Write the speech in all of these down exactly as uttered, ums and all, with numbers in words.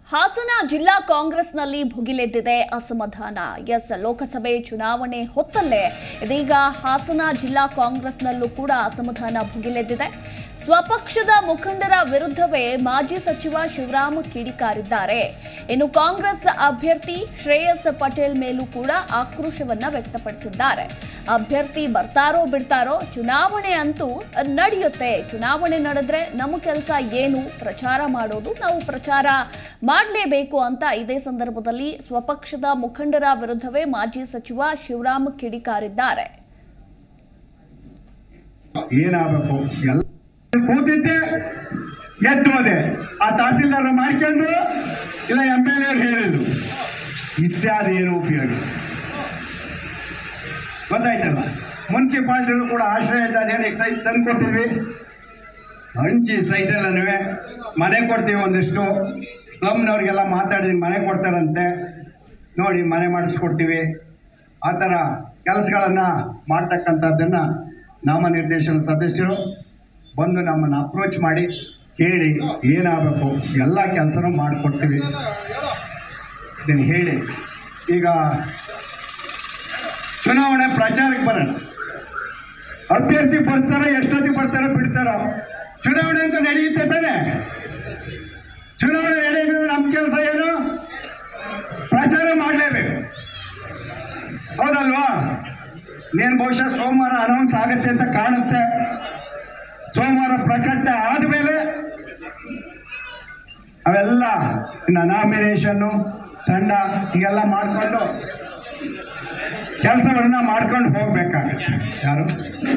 ಹಾಸನ ಜಿಲ್ಲಾ ಕಾಂಗ್ರೆಸ್ನಲ್ಲಿ ಭುಗಿಲೆದ್ದಿದೆ ಅಸಮಾಧಾನ. ಎಸ್, ಲೋಕಸಭೆ ಚುನಾವಣೆ ಹೊತ್ತಲ್ಲೇ ಇದೀಗ ಹಾಸನ ಜಿಲ್ಲಾ ಕಾಂಗ್ರೆಸ್ನಲ್ಲೂ ಕೂಡ ಅಸಮಾಧಾನ ಭುಗಿಲೆದ್ದಿದೆ. ಸ್ವಪಕ್ಷದ ಮುಖಂಡರ ವಿರುದ್ಧವೇ ಮಾಜಿ ಸಚಿವ ಶಿವರಾಮ ಕಿಡಿಕಾರಿದ್ದಾರೆ. ಇನ್ನು ಕಾಂಗ್ರೆಸ್ ಅಭ್ಯರ್ಥಿ ಶ್ರೇಯಸ್ ಪಟೇಲ್ ಮೇಲೂ ಕೂಡ ಆಕ್ರೋಶವನ್ನ ವ್ಯಕ್ತಪಡಿಸಿದ್ದಾರೆ. ಅಭ್ಯರ್ಥಿ ಬರ್ತಾರೋ ಬಿಡ್ತಾರೋ, ಚುನಾವಣೆ ಅಂತೂ ನಡೆಯುತ್ತೆ. ಚುನಾವಣೆ ನಡೆದ್ರೆ ನಮ್ಮ ಕೆಲಸ ಏನು? ಪ್ರಚಾರ ಮಾಡೋದು. ನಾವು ಪ್ರಚಾರ ಮಾಡಲೇಬೇಕು ಅಂತ ಇದೇ ಸಂದರ್ಭದಲ್ಲಿ ಸ್ವಪಕ್ಷದ ಮುಖಂಡರ ವಿರುದ್ಧವೇ ಮಾಜಿ ಸಚಿವ ಶಿವರಾಮ ಕಿಡಿಕಾರಿದ್ದಾರೆ. ಏನಾಗಬೇಕು ಎಲ್ಲ ಕೂತಿದ್ದೆ ಎದ್ದೋದೆ ಆ ತಹಸೀಲ್ದಾರ್ ಮಾಡ್ಕೊಂಡು ಇಲ್ಲ ಎಂ ಎಲ್ ಎ ಹೇಳಿದ್ರು ಇಷ್ಟೇ ಅದೇನು ಉಪಯೋಗ ಗೊತ್ತಾಯ್ತಲ್ಲ. ಮುನ್ಸಿಪಾಲಿಟಿಗಳು ಕೂಡ ಆಶ್ರಯ ಅದೇನು ಸೈಟ್ ತಂದು ಕೊಡ್ತೀವಿ, ಹಂಚಿ ಸೈಟಲ್ಲೇ ಮನೆ ಕೊಡ್ತೀವಿ. ಒಂದಿಷ್ಟು ಸ್ಲಮ್ನವ್ರಿಗೆಲ್ಲ ಮಾತಾಡಿದ್ರೆ ಮನೆ ಕೊಡ್ತಾರಂತೆ, ನೋಡಿ ಮನೆ ಮಾಡಿಸ್ಕೊಡ್ತೀವಿ. ಆ ಥರ ಕೆಲಸಗಳನ್ನು ಮಾಡ್ತಕ್ಕಂಥದ್ದನ್ನು ನಾಮನಿರ್ದೇಶನ ಸದಸ್ಯರು ಬಂದು ನಮ್ಮನ್ನು ಅಪ್ರೋಚ್ ಮಾಡಿ ಕೇಳಿ ಏನಾಗಬೇಕು ಎಲ್ಲ ಕೆಲಸನೂ ಮಾಡಿಕೊಡ್ತೀವಿ ಇದನ್ನು ಹೇಳಿ. ಈಗ ಚುನಾವಣೆ ಪ್ರಚಾರಕ್ಕೆ ಬರೋಣ. ಅಭ್ಯರ್ಥಿ ಬರ್ತಾರೋ ಎಷ್ಟೊತ್ತಿಗೆ ಬರ್ತಾರೋ ಬಿಡ್ತಾರೋ, ಚುನಾವಣೆ ಅಂತ ನಡೆಯುತ್ತೆ ತಾನೆ. ಚುನಾವಣೆ ನಡೆಯೋದು ನಮ್ಮ ಕೆಲಸ ಏನು? ಪ್ರಚಾರ ಮಾಡಲೇಬೇಕು, ಹೌದಲ್ವಾ? ನೀನು ಬಹುಶಃ ಸೋಮವಾರ ಅನೌನ್ಸ್ ಆಗುತ್ತೆ ಅಂತ ಕಾಣುತ್ತೆ. ಸೋಮವಾರ ಪ್ರಕಟ ಆದಮೇಲೆ ಅವೆಲ್ಲ ಇನ್ನು ನಾಮಿನೇಷನ್ನು ತಂಡ ಹೀಗೆಲ್ಲ ಮಾಡಿಕೊಂಡು ಕೆಲಸಗಳನ್ನ ಮಾಡ್ಕೊಂಡು ಹೋಗ್ಬೇಕಾಗತ್ತೆ. ಯಾರು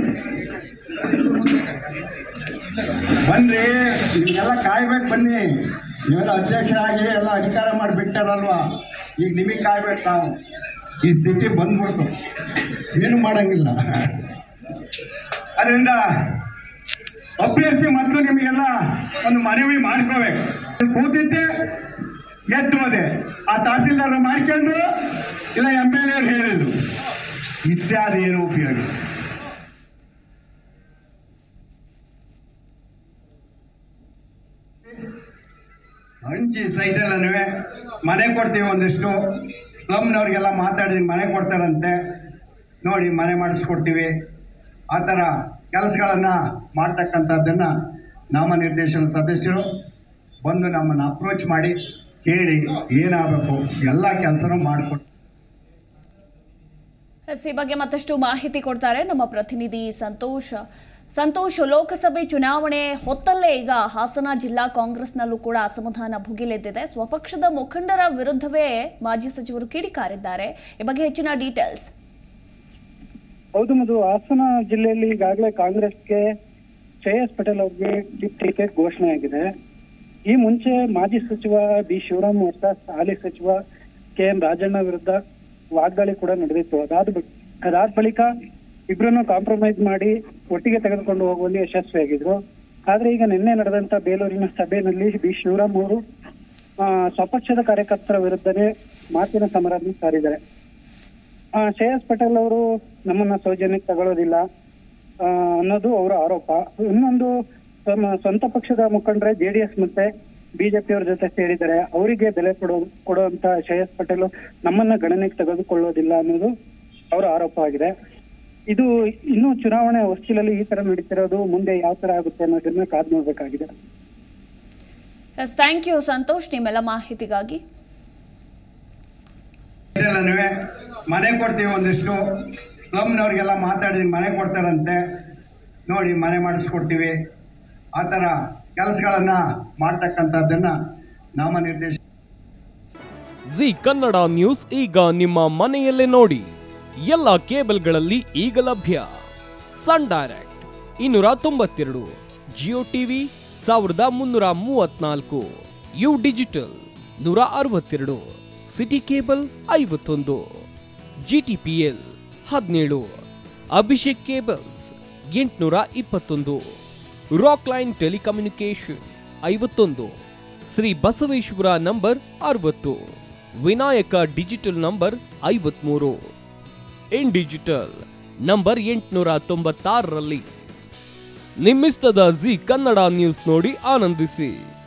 ಬನ್ರಿ, ನಿಮಗೆಲ್ಲ ಕಾಯ್ಬೇಕು. ಬನ್ನಿ, ನೀವೆಲ್ಲ ಅಧ್ಯಕ್ಷರಾಗಿ ಎಲ್ಲ ಅಧಿಕಾರ ಮಾಡಿಬಿಟ್ಟಾರಲ್ವಾ, ಈಗ ನಿಮಗೆ ಕಾಯ್ಬೇಕು. ನಾವು ಈ ಸ್ಥಿತಿ ಬಂದ್ಬಿಡ್ತು, ಏನು ಮಾಡೋಂಗಿಲ್ಲ. ಅದರಿಂದ ಅಭ್ಯರ್ಥಿ ಮತ್ತು ನಿಮಗೆಲ್ಲ ಒಂದು ಮನವಿ ಮಾಡ್ಕೋಬೇಕು. ಕೂತಿದ್ದೆ ಎದ್ದೋದೆ ಆ ತಹಸೀಲ್ದಾರ್ ಮಾಡ್ಕೊಂಡು ಇಲ್ಲ ಎಂ ಎಲ್ ಎ ಹೇಳಿದ್ರು ಇಷ್ಟೇ ಅದೇನು ಉಪಯೋಗ. ಹಂಚಿ ಸೈಟಲ್ಲೇ ಮನೆ ಕೊಡ್ತೀವಿ. ಒಂದಿಷ್ಟು ಸ್ಲಮ್ನವ್ರಿಗೆಲ್ಲ ಮಾತಾಡಿದ್ರೆ ಮನೆ ಕೊಡ್ತಾರಂತೆ, ನೋಡಿ ಮನೆ ಮಾಡಿಸ್ಕೊಡ್ತೀವಿ. ಆ ಥರ ಕೆಲಸಗಳನ್ನು ಮಾಡ್ತಕ್ಕಂಥದ್ದನ್ನು ನಾಮನಿರ್ದೇಶನ ಸದಸ್ಯರು ಬಂದು ನಮ್ಮನ್ನು ಅಪ್ರೋಚ್ ಮಾಡಿ ಕೇಳಿ ಏನಾಗಬೇಕು ಎಲ್ಲ ಕೆಲಸನೂ ಮಾಡಿಕೊಡ್ತೀವಿ. ಈ ಬಗ್ಗೆ ಮತ್ತಷ್ಟು ಮಾಹಿತಿ ಕೊಡ್ತಾರೆ ನಮ್ಮ ಪ್ರತಿನಿಧಿ ಸಂತೋಷ್. ಸಂತೋಷ್, ಲೋಕಸಭೆ ಚುನಾವಣೆ ಹೊತ್ತಲ್ಲೇ ಈಗ ಹಾಸನ ಜಿಲ್ಲಾ ಕಾಂಗ್ರೆಸ್ನಲ್ಲೂ ಕೂಡ ಅಸಮಾಧಾನ ಭುಗಿಲೆದ್ದಿದೆ. ಸ್ವಪಕ್ಷದ ಮುಖಂಡರ ವಿರುದ್ಧವೇ ಮಾಜಿ ಸಚಿವರು ಕಿಡಿಕಾರಿದ್ದಾರೆ. ಈ ಬಗ್ಗೆ ಹೆಚ್ಚಿನ ಡೀಟೇಲ್ಸ್. ಹೌದು ಮಧು, ಹಾಸನ ಜಿಲ್ಲೆಯಲ್ಲಿ ಈಗಾಗಲೇ ಕಾಂಗ್ರೆಸ್ಗೆ ಶ್ರೇಯಸ್ ಪಟೇಲ್ ಅವರಿಗೆ ಟಿಕೆಟ್ ಘೋಷಣೆ ಆಗಿದೆ. ಈ ಮುಂಚೆ ಮಾಜಿ ಸಚಿವ ಬಿ ಶಿವರಾಮ್ ವರ್ಸಸ್ ಹಾಲಿ ಸಚಿವ ಕೆ ಎಂ ರಾಜಣ್ಣ ವಿರುದ್ಧ ವಾಗ್ದಾಳಿ ಕೂಡ ನಡೆದಿತ್ತು. ಅದಾದ ಅದಾದ ಬಳಿಕ ಇಬ್ಬರನ್ನು ಕಾಂಪ್ರಮೈಸ್ ಮಾಡಿ ಒಟ್ಟಿಗೆ ತೆಗೆದುಕೊಂಡು ಹೋಗುವಲ್ಲಿ ಯಶಸ್ವಿಯಾಗಿದ್ರು. ಆದ್ರೆ ಈಗ ನಿನ್ನೆ ನಡೆದಂತ ಬೇಲೂರಿನ ಸಭೆಯಲ್ಲಿ ಬಿ ಶಿವರಾಮ್ ಅವರು ಸ್ವಪಕ್ಷದ ಕಾರ್ಯಕರ್ತರ ವಿರುದ್ಧನೇ ಮಾತಿನ ಸಮರನ್ನು ಸಾರಿದ್ದಾರೆ. ಶ್ರೇಯಸ್ ಪಟೇಲ್ ಅವರು ನಮ್ಮನ್ನ ಸೌಜನ್ಯಕ್ಕೆ ತಗೊಳ್ಳೋದಿಲ್ಲ ಅನ್ನೋದು ಅವರ ಆರೋಪ. ಇನ್ನೊಂದು, ತಮ್ಮ ಸ್ವಂತ ಪಕ್ಷದ ಮುಖಂಡರೇ ಜೆಡಿಎಸ್ ಮತ್ತೆ ಬಿಜೆಪಿಯವರ ಜೊತೆ ಸೇರಿದ್ದಾರೆ, ಅವರಿಗೆ ಬೆಲೆ ಕೊಡೋ ಕೊಡುವಂತ ಶ್ರೇಯಸ್ ಪಟೇಲ್ ನಮ್ಮನ್ನ ಗಣನೆಗೆ ತೆಗೆದುಕೊಳ್ಳೋದಿಲ್ಲ ಅನ್ನೋದು ಅವರ ಆರೋಪ ಆಗಿದೆ. ಇದು ಇನ್ನೂ ಚುನಾವಣೆ ಹೊಸ್ತಿಲಲ್ಲಿ ಈ ತರ ನಡೀತಿರೋದು, ಮುಂದೆ ಯಾವ ತರ ಆಗುತ್ತೆ ಅನ್ನೋದನ್ನ ಕಾದ್ ನೋಡ್ಬೇಕಾಗಿದೆ. ಥ್ಯಾಂಕ್ ಯು ಸಂತೋಷ್, ನಿಮ್ಮೆಲ್ಲ ಮಾಹಿತಿಗಾಗಿ. ಮನೆ ಕೊಡ್ತೀವಿ. ಒಂದಿಷ್ಟು ಸ್ಲಮ್ನವ್ರಿಗೆಲ್ಲ ಮಾತಾಡಿದ್ರೆ ಮನೆ ಕೊಡ್ತಾರಂತೆ, ನೋಡಿ ಮನೆ ಮಾಡಿಸ್ಕೊಡ್ತೀವಿ. ಆ ಥರ ಕೆಲಸಗಳನ್ನು ಮಾಡ್ತಕ್ಕಂಥದ್ದನ್ನು ನಾಮನಿರ್ದೇಶನ. ಜಿ ಕನ್ನಡ ನ್ಯೂಸ್ ಈಗ ನಿಮ್ಮ ಮನೆಯಲ್ಲೇ ನೋಡಿ. ಎಲ್ಲ ಕೇಬಲ್ಗಳಲ್ಲಿ ಈಗ ಲಭ್ಯ. ಸನ್ ಡೈರೆಕ್ಟ್ ಇನ್ನೂರ ತೊಂಬತ್ತೆರಡು, ಜಿಯೋ ಟಿವಿ ಸಾವಿರದ ಮುನ್ನೂರ ಮೂವತ್ನಾಲ್ಕು, ಯು ಡಿಜಿಟಲ್ ನೂರ ಅರವತ್ತೆರಡು, ಸಿಟಿ ಕೇಬಲ್ ಐವತ್ತೊಂದು, ಜಿಟಿಪಿಎಲ್ ಹದಿನೇಳು, ಅಭಿಷೇಕ್ ಕೇಬಲ್ಸ್ ಎಂಟುನೂರ ಇಪ್ಪತ್ತೊಂದು, ರಾಕ್ ಲೈನ್ ಟೆಲಿಕಮ್ಯುನಿಕೇಶನ್ ಐವತ್ತೊಂದು, ಶ್ರೀ ಬಸವೇಶ್ವರ ನಂಬರ್ ಅರವತ್ತು, ವಿನಾಯಕ ಡಿಜಿಟಲ್ ನಂಬರ್ ಐವತ್ಮೂರು, ಇನ್ ಡಿಜಿಟಲ್ ನಂಬರ್ ಎಂಟುನೂರ ತೊಂಬತ್ತಾರರಲ್ಲಿ. ನಿಮ್ಮಿಸ್ತದ ಜಿ ಕನ್ನಡ ನ್ಯೂಸ್ ನೋಡಿ ಆನಂದಿಸಿ.